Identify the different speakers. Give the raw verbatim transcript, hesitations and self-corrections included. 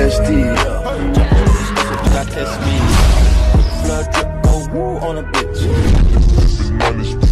Speaker 1: Majesty.
Speaker 2: Jump on this bitch, you got test me. Flood drip, go woo on a bitch.